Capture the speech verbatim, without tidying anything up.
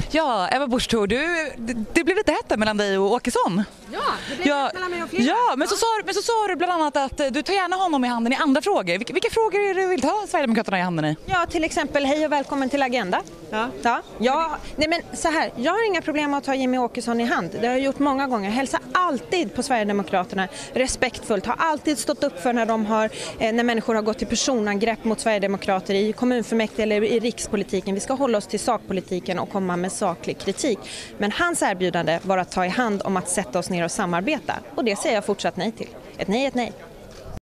Ja, Ebba Busch Thor, du, det, det blev lite hett mellan dig och Åkesson. Ja, det blev ja, hett mellan mig och flera. Ja, men, ja. Så sa, men så sa du bland annat att du tar gärna honom i handen i andra frågor. Vilka, vilka frågor är det du vill ta Sverigedemokraterna i handen i? Ja, till exempel hej och välkommen till Agenda. Ja. Ja. Ja, nej men så här, jag har inga problem med att ta Jimmie Åkesson i hand. Det har jag gjort många gånger. Hälsa alltid på Sverigedemokraterna respektfullt. Har alltid stått upp för när de har eh, när människor har gått till personangrepp mot Sverigedemokrater i kommunfullmäktige eller i rikspolitiken. Vi ska hålla oss till sakpolitiken och komma med saklig kritik. Men hans erbjudande var att ta i hand om att sätta oss ner och samarbeta. Och det säger jag fortsatt nej till. Ett nej är ett nej.